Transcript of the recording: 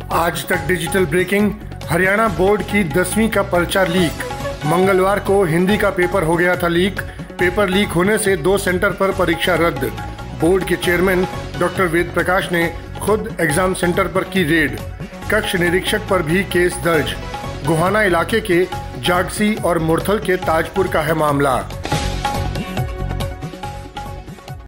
आज तक digital breaking. Haryana board की 10वीं का पर्चा लीक। मंगलवार को हिंदी का पेपर हो गया था लीक। पेपर लीक होने से 2 सेंटर पर परीक्षा रद्द। बोर्ड के चेयरमैन डॉक्टर वेद प्रकाश ने खुद एग्जाम सेंटर पर की रेड। कक्ष निरीक्षक पर भी केस दर्ज। गोहाना इलाके के जागसी और मुरथल के ताजपुर का है मामला।